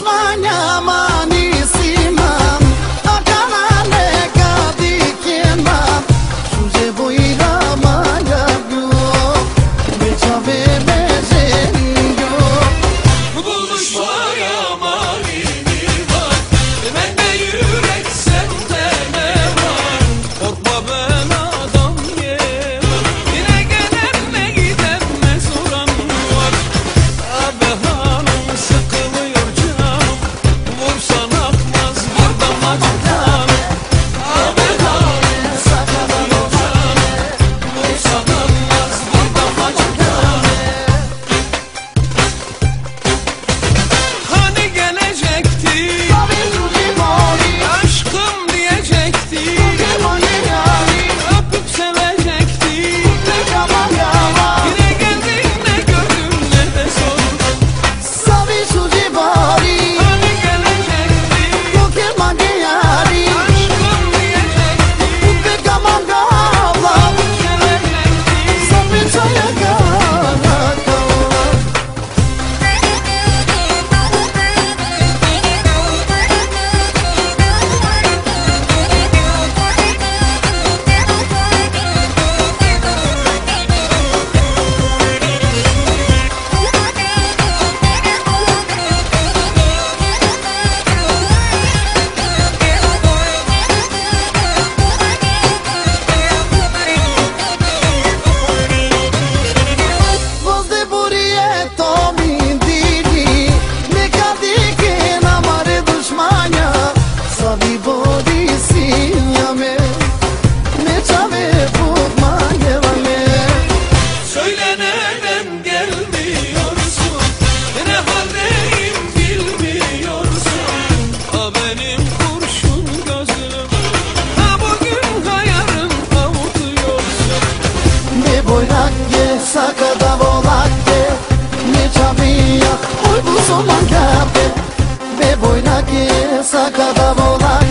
dușmania manisima Akana neka dikema Shuje boira maya gyo Beçave bezenyo Buluşmaya manini var Bende yürek sende ne var Korkma ben adam yemem Yine gelen ne giden ne soran var Abi hanım sıkılıyor canım Vursan akmaz bir damacıktan Abi hanım sıkılıyor canım Vursan akmaz bir damacıktan Hani gelecekti Aşkım diyecekti Öpüp sevecekti Yine geldin ne gördüm ne de sordum Sabi suji bari Hani gelecekti Koke mageyari Aşkım diyecekti Uke kamangala Sevecekti Sabi çaya kara kala Vozde burie to mi dini Neka dike na mare dushmanja Sabi bodi sinyame Ne çave put mangevale Söyle neden gelmiyorsun Ne haldeyim bilmiyorsun Ha benim kurşun gözüm Ha bugün ha yarın avutuyorsun Ne boynak ye sakada volak ye Ne çabiya oy bu zaman kape Ne boynak ye sakada volak